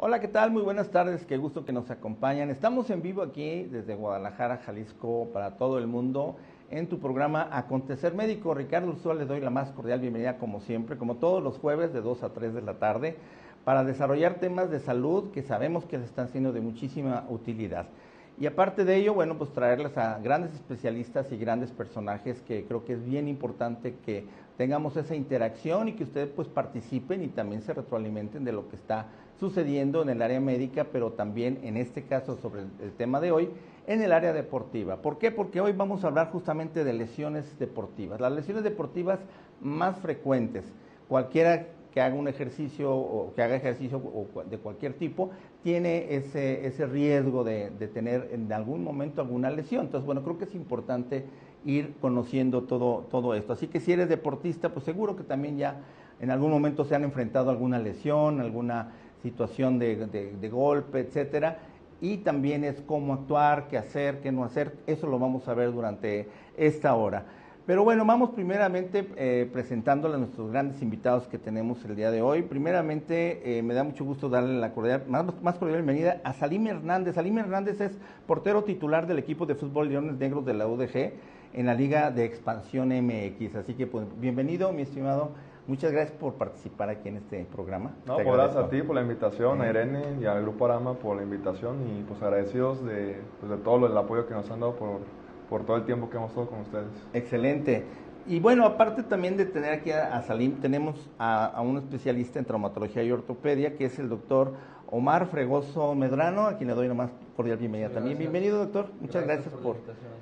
Hola, ¿qué tal? Muy buenas tardes, qué gusto que nos acompañan. Estamos en vivo aquí desde Guadalajara, Jalisco, para todo el mundo, en tu programa Acontecer Médico. Ricardo Ursúa, le doy la más cordial bienvenida, como siempre, como todos los jueves de 2 a 3 de la tarde, para desarrollar temas de salud que sabemos que les están siendo de muchísima utilidad. Y aparte de ello, bueno, pues traerles a grandes especialistas y grandes personajes que creo que es bien importante que tengamos esa interacción y que ustedes pues participen y también se retroalimenten de lo que está sucediendo en el área médica, pero también en este caso sobre el tema de hoy, en el área deportiva. ¿Por qué? Porque hoy vamos a hablar justamente de lesiones deportivas. Las lesiones deportivas más frecuentes, cualquiera que haga un ejercicio o que haga ejercicio de cualquier tipo, tiene ese riesgo de tener en algún momento alguna lesión. Entonces, bueno, creo que es importante ir conociendo todo esto. Así que si eres deportista, pues seguro que también ya en algún momento se han enfrentado a alguna lesión, alguna situación de golpe, etcétera, y también es cómo actuar, qué hacer, qué no hacer. Eso lo vamos a ver durante esta hora. Pero bueno, vamos primeramente presentándole a nuestros grandes invitados que tenemos el día de hoy. Primeramente, me da mucho gusto darle la más cordial bienvenida a Salim Hernández. Salim Hernández es portero titular del equipo de fútbol Leones Negros de la UDG en la Liga de Expansión MX. Así que, pues, bienvenido, mi estimado. Muchas gracias por participar aquí en este programa. No, pues gracias a ti por la invitación, a Irene y al Grupo Arama por la invitación y pues agradecidos de todo el apoyo que nos han dado por todo el tiempo que hemos estado con ustedes. Excelente. Y bueno, aparte también de tener aquí a Salim, tenemos a un especialista en traumatología y ortopedia, que es el doctor Omar Fregoso Medrano, a quien le doy una más cordial bienvenida también. Bienvenido, doctor. Muchas gracias por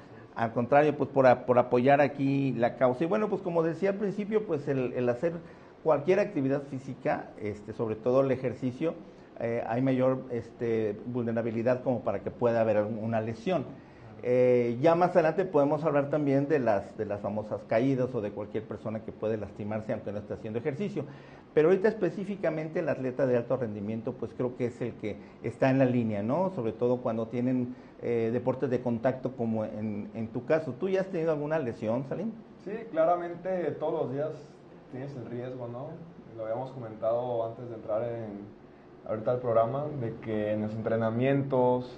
al contrario, pues por apoyar aquí la causa. Y bueno, pues como decía al principio, pues el hacer cualquier actividad física, sobre todo el ejercicio, hay mayor vulnerabilidad como para que pueda haber una lesión. Ya más adelante podemos hablar también de las famosas caídas o de cualquier persona que puede lastimarse aunque no esté haciendo ejercicio. Pero ahorita específicamente el atleta de alto rendimiento, pues creo que es el que está en la línea, ¿no? Sobre todo cuando tienen deportes de contacto como en tu caso. ¿Tú ya has tenido alguna lesión, Salim? Sí, claramente todos los días tienes el riesgo, ¿no? Lo habíamos comentado antes de entrar ahorita al programa, de que en los entrenamientos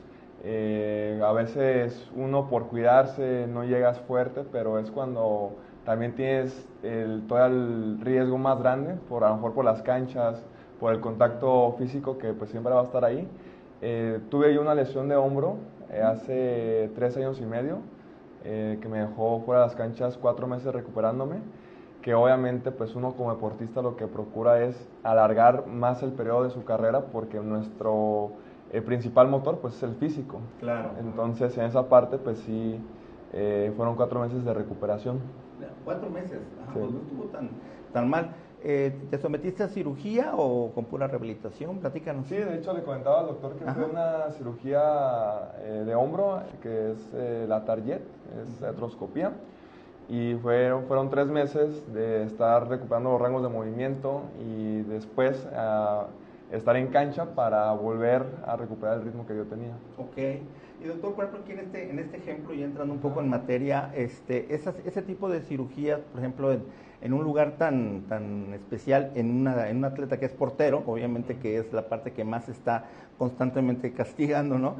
a veces uno por cuidarse no llegas fuerte, pero es cuando también tienes todo el riesgo más grande, a lo mejor por las canchas, por el contacto físico que pues siempre va a estar ahí. Tuve yo una lesión de hombro hace 3 años y medio, que me dejó fuera de las canchas 4 meses recuperándome, que obviamente pues uno como deportista lo que procura es alargar más el periodo de su carrera porque nuestro principal motor pues es el físico. Claro. Entonces en esa parte pues sí, fueron 4 meses de recuperación. 4 meses, Sí. Pues no estuvo tan mal. ¿Te sometiste a cirugía o con pura rehabilitación? Platícanos. Sí, de hecho le comentaba al doctor que fue una cirugía de hombro, que es la Target, es artroscopía, y fueron 3 meses de estar recuperando los rangos de movimiento y después estar en cancha para volver a recuperar el ritmo que yo tenía. Ok. Y doctor, por ejemplo, aquí en este ejemplo, y entrando un poco en materia, ese tipo de cirugías, por ejemplo, en un lugar tan especial, en un atleta que es portero, obviamente que es la parte que más está constantemente castigando, ¿no?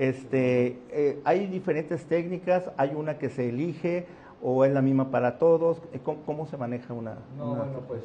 Hay diferentes técnicas, hay una que se elige o es la misma para todos. ¿Cómo se maneja una? Bueno, pues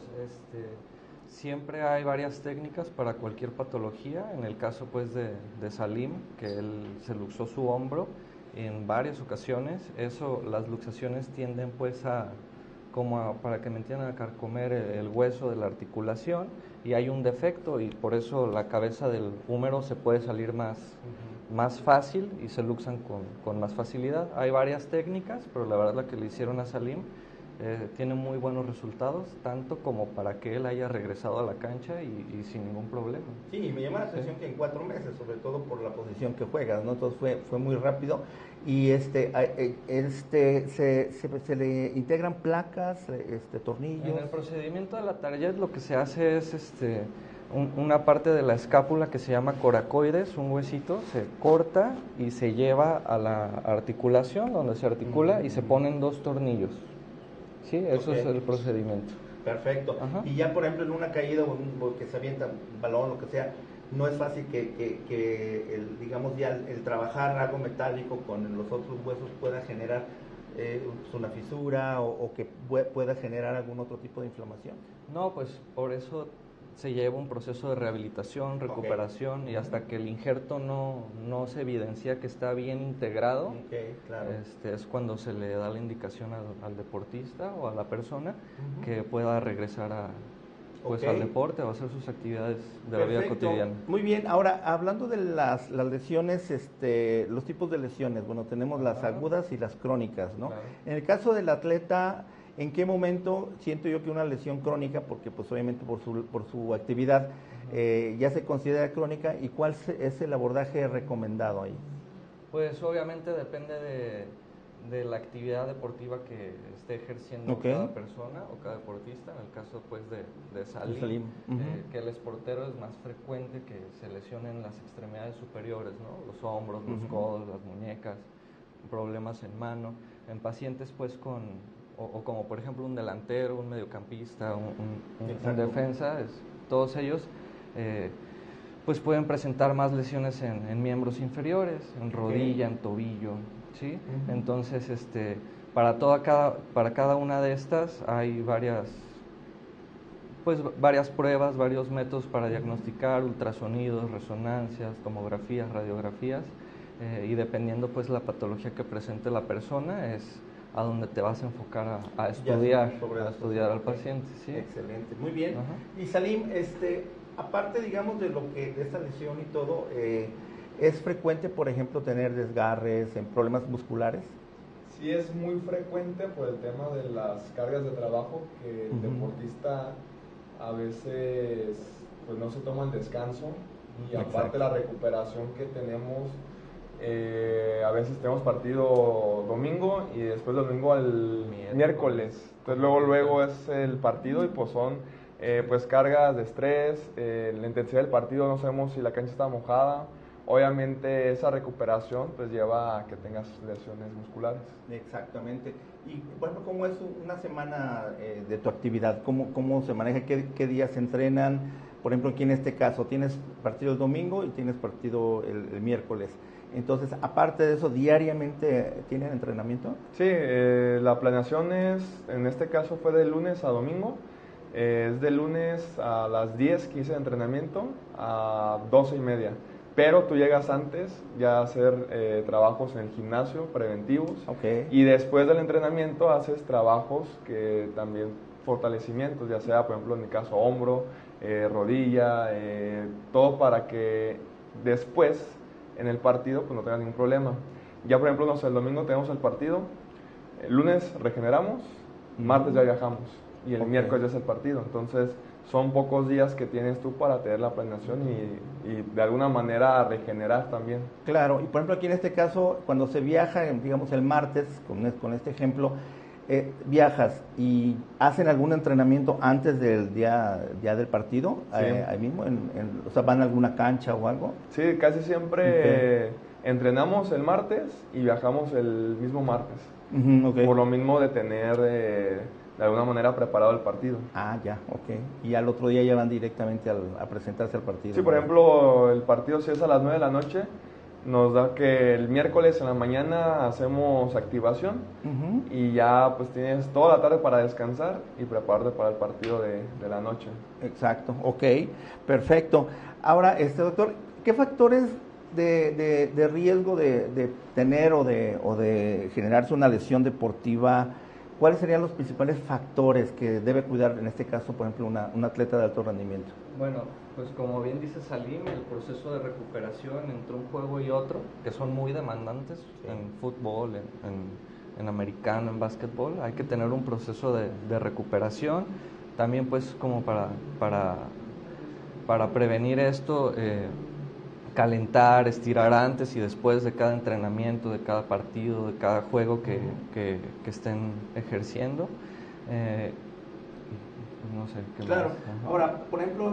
siempre hay varias técnicas para cualquier patología. En el caso pues de Salim, que él se luxó su hombro en varias ocasiones, las luxaciones tienden pues para que me entiendan, a carcomer el hueso de la articulación y hay un defecto y por eso la cabeza del húmero se puede salir más fácil y se luxan con más facilidad. Hay varias técnicas, pero la verdad la que le hicieron a Salim tiene muy buenos resultados, tanto como para que él haya regresado a la cancha y sin ningún problema. Sí, y me llama la atención que en 4 meses, sobre todo por la posición que juegas, ¿no? Entonces fue muy rápido y se le integran placas, tornillos. En el procedimiento de la Target lo que se hace es una parte de la escápula que se llama coracoides, un huesito, se corta y se lleva a la articulación donde se articula y se ponen 2 tornillos. Sí, eso es el procedimiento. Perfecto. Ajá. Y ya, por ejemplo, en una caída o que se avienta un balón, lo que sea, no es fácil que digamos ya el trabajar algo metálico con los otros huesos pueda generar una fisura o que pueda generar algún otro tipo de inflamación. No, pues por eso se lleva un proceso de rehabilitación, recuperación, y hasta que el injerto no se evidencia que está bien integrado, claro. Es cuando se le da la indicación al deportista o a la persona que pueda regresar al deporte o a hacer sus actividades de la vida cotidiana. Muy bien, ahora hablando de las lesiones, los tipos de lesiones, bueno, tenemos las agudas y las crónicas, ¿no? Claro. En el caso del atleta, ¿en qué momento siento yo que una lesión crónica, porque pues obviamente por su actividad ya se considera crónica, y cuál es el abordaje recomendado ahí? Pues obviamente depende de la actividad deportiva que esté ejerciendo cada persona o cada deportista. En el caso pues de Salim, que el esportero es más frecuente que se lesionen las extremidades superiores, ¿no? Los hombros, los codos, las muñecas, problemas en mano. En pacientes pues o como por ejemplo un delantero, un mediocampista, un defensa, todos ellos pues pueden presentar más lesiones en miembros inferiores, en rodilla, en tobillo, ¿sí? Entonces para cada una de estas hay varias pruebas, varios métodos para diagnosticar: ultrasonidos, resonancias, tomografías, radiografías, y dependiendo pues la patología que presente la persona es a donde te vas a enfocar a estudiar al paciente, ¿sí? Excelente, muy bien. Y Salim, aparte, digamos, de esta lesión y todo, ¿es frecuente, por ejemplo, tener desgarres en problemas musculares? Sí, es muy frecuente por el tema de las cargas de trabajo, que el deportista a veces pues no se toma el descanso, y aparte la recuperación que tenemos, a veces tenemos partido domingo y después domingo al miércoles. Entonces luego es el partido y pues son pues cargas de estrés, la intensidad del partido, no sabemos si la cancha está mojada. Obviamente esa recuperación pues lleva a que tengas lesiones musculares. Exactamente. Y bueno, ¿cómo es una semana de tu actividad? ¿Cómo se maneja? ¿Qué días se entrenan? Por ejemplo, aquí en este caso tienes partido el domingo y tienes partido el miércoles. Entonces, aparte de eso, ¿diariamente tienen entrenamiento? Sí, la planeación en este caso fue de lunes a domingo. Es de lunes a las 10 que hice de entrenamiento a 12:30. Pero tú llegas antes ya a hacer trabajos en el gimnasio preventivos. Y después del entrenamiento haces trabajos que también fortalecimientos, ya sea, por ejemplo, en mi caso, hombro, rodilla, todo para que después en el partido pues no tengas ningún problema. Ya, por ejemplo, el domingo tenemos el partido, el lunes regeneramos, martes ya viajamos y el miércoles ya es el partido. Entonces son pocos días que tienes tú para tener la planeación y de alguna manera regenerar también. Claro, y por ejemplo aquí en este caso, cuando se viaja, digamos el martes, con este ejemplo, viajas y hacen algún entrenamiento antes del día del partido, sí. Ahí mismo, o sea, ¿van a alguna cancha o algo? Sí, casi siempre entrenamos el martes y viajamos el mismo martes, por lo mismo de tener de alguna manera preparado el partido. Ah, ya, y al otro día ya van directamente a presentarse al partido. Sí, por ejemplo, el partido si es a las 9 de la noche, nos da que el miércoles en la mañana hacemos activación y ya pues tienes toda la tarde para descansar y prepararte para el partido de la noche. Exacto, perfecto. Ahora, doctor, ¿qué factores de riesgo de tener o de generarse una lesión deportiva, cuáles serían los principales factores que debe cuidar en este caso, por ejemplo, un atleta de alto rendimiento? Bueno, pues como bien dice Salim, el proceso de recuperación entre un juego y otro, que son muy demandantes en fútbol, en americano, en básquetbol, hay que tener un proceso de recuperación. También pues como para prevenir esto, calentar, estirar antes y después de cada entrenamiento, de cada partido, de cada juego que estén ejerciendo. No sé qué claro. más. Ahora, por ejemplo,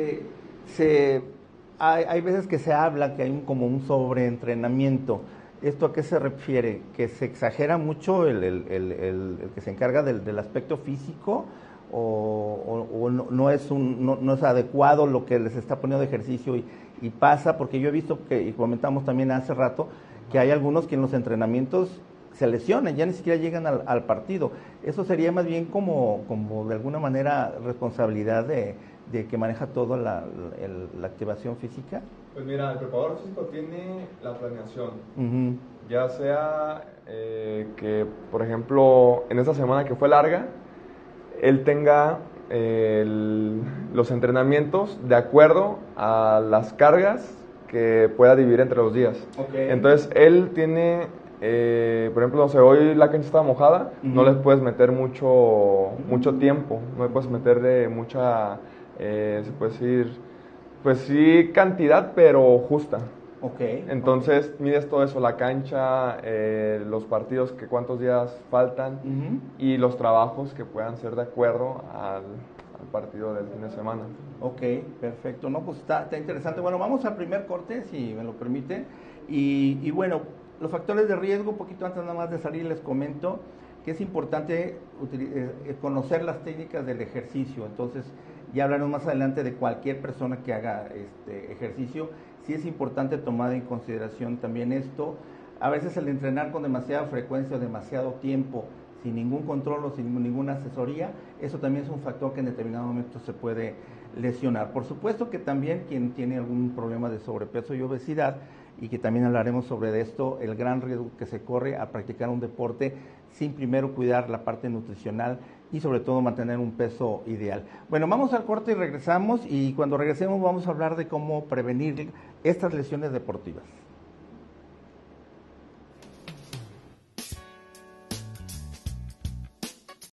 hay veces que se habla que hay como un sobreentrenamiento. ¿Esto a qué se refiere? ¿Que se exagera mucho el que se encarga del aspecto físico o no es adecuado lo que les está poniendo de ejercicio y pasa, porque yo he visto que, y comentamos también hace rato, que hay algunos que en los entrenamientos se lesionan, ya ni siquiera llegan al partido. Eso sería más bien como de alguna manera responsabilidad de que maneja toda la activación física. Pues mira, el preparador físico tiene la planeación, ya sea que, por ejemplo, en esta semana que fue larga, él tenga los entrenamientos de acuerdo a las cargas que pueda dividir entre los días. Okay. Entonces, él tiene, por ejemplo, no sé, hoy la cancha estaba mojada, no les puedes meter mucho tiempo, no le puedes meter de mucha, se puede decir, pues sí, cantidad, pero justa. Okay. Entonces, mides todo eso, la cancha, los partidos, que cuántos días faltan y los trabajos que puedan ser de acuerdo al partido del fin de semana. Ok, perfecto. No, pues está interesante. Bueno, vamos al primer corte, si me lo permite. Y bueno, los factores de riesgo, un poquito antes nada más de salir les comento que es importante conocer las técnicas del ejercicio. Entonces, ya hablaremos más adelante de cualquier persona que haga ejercicio. Sí es importante tomar en consideración también esto. A veces el entrenar con demasiada frecuencia o demasiado tiempo, sin ningún control o sin ninguna asesoría, eso también es un factor que en determinado momento se puede lesionar. Por supuesto que también quien tiene algún problema de sobrepeso y obesidad, y que también hablaremos sobre esto, el gran riesgo que se corre a practicar un deporte sin primero cuidar la parte nutricional y sobre todo mantener un peso ideal. Bueno, vamos al corte y regresamos, y cuando regresemos vamos a hablar de cómo prevenir estas lesiones deportivas.